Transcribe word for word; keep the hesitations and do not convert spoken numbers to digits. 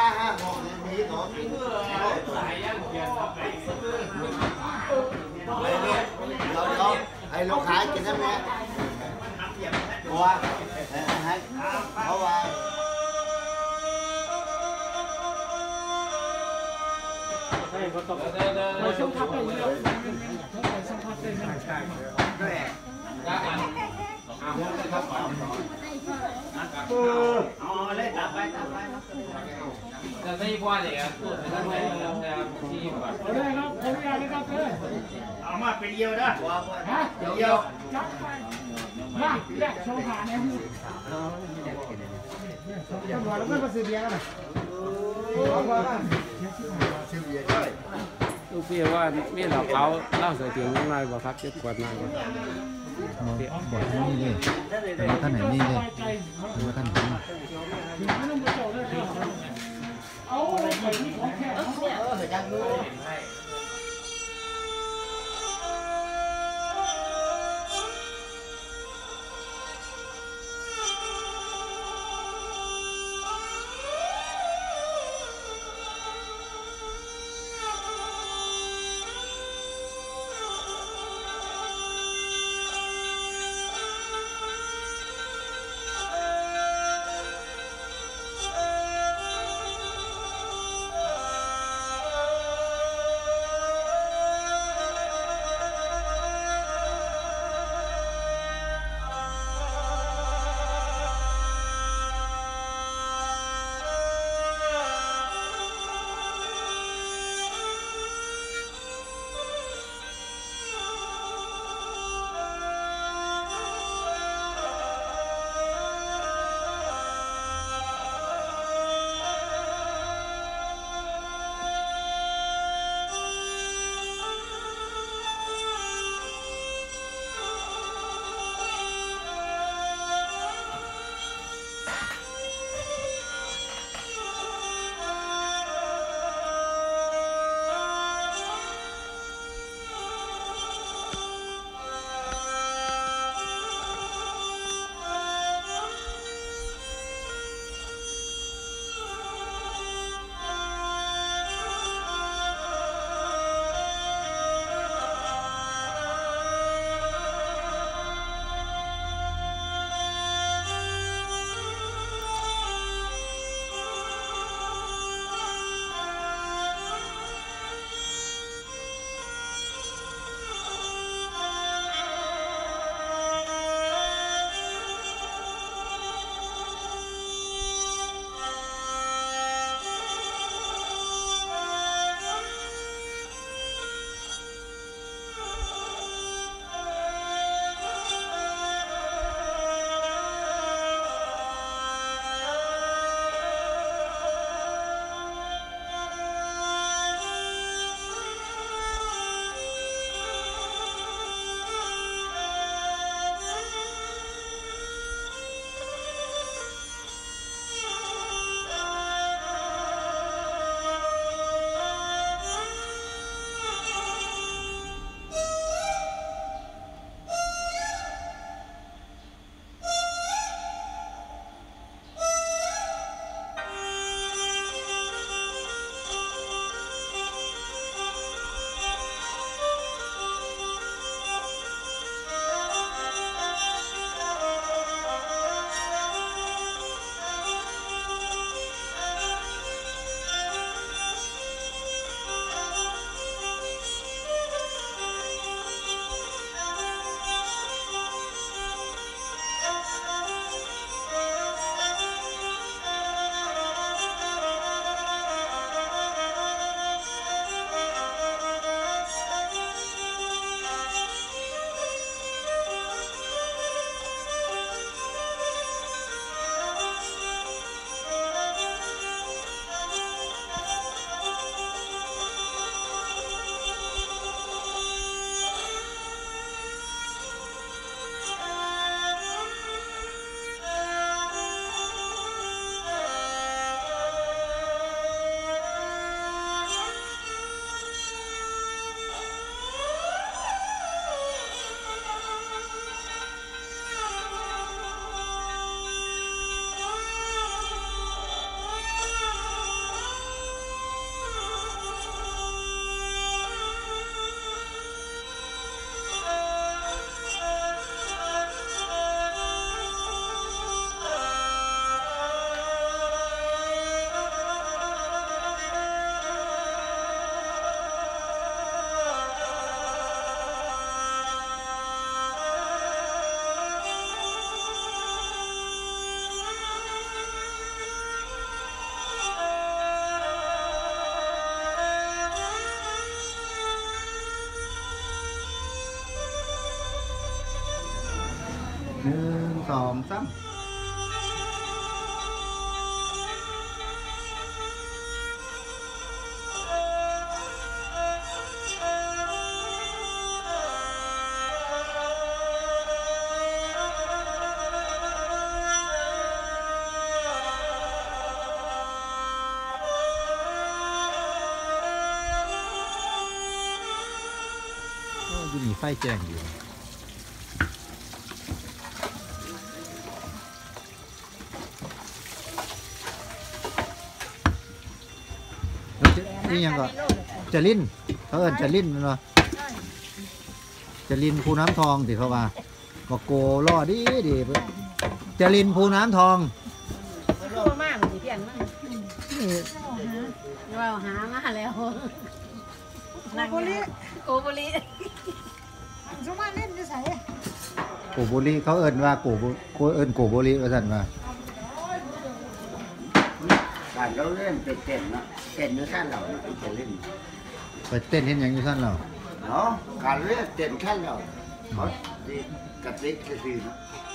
ห้าหกมีหนอนหลายอย่างเปลี่ยนไปเดี๋ยวเดี๋ยวไอ้ลูกขายกินได้ไหมกลัวให้เพราะว่าเราช่วงพักไปเยอะช่วงพักเลยนะใช่ด้วยอ๋อเล่นตับไปตับไปจะได้พ่อเลยอ่ะพูดไปทางไหนแล้วแต่ที่ก่อนได้ครับขออนุญาตนะครับเพื่อนเอามาเป็นเดียวนะฮะเดียวจับไปมาแยกช่องผ่านเนี่ยจังหวะแล้วก็มาซื้อเบียร์กันซื้อเบียร์ด้วยลูกพี่ว่ามีเหล่าเขาเล่าใส่เตียงน้อยบ่ครับจะปวดมากบ่บอกนี่เลยมาท่านไหนนี่เลยมาท่านไหนเอาไปที่ของแค่เออจังเลยหนึ่งสองสามโอ้ดูนี่ไฟแจ้งอยู่นี่ยังก็จะลิ้นเขาเอิ้นจะลิ้นมันวะจะลิ้นภูน้ำทองสิเขาว่าก็โกล่อดีดีจะลิ้นภูน้ำทองตัวมากสิเพี้ยนมากนี่เราหามาแล้วโกบุรีโกบุรีสมมาเล่นจะใส่โกโบริเขาเอิ้นว่าโกโบเขาเอิ้นโกโบริว่าซั่นว่าการเราเล่นเป็นเต้นเนาะเต้นในขั้นเราจะเล่นไปเต้นเฮ็ดหยังอยู่ซั่นเหรอเนาะการเล่นเต้นขั้นเราเขาดีกระติกกระสีเนาะ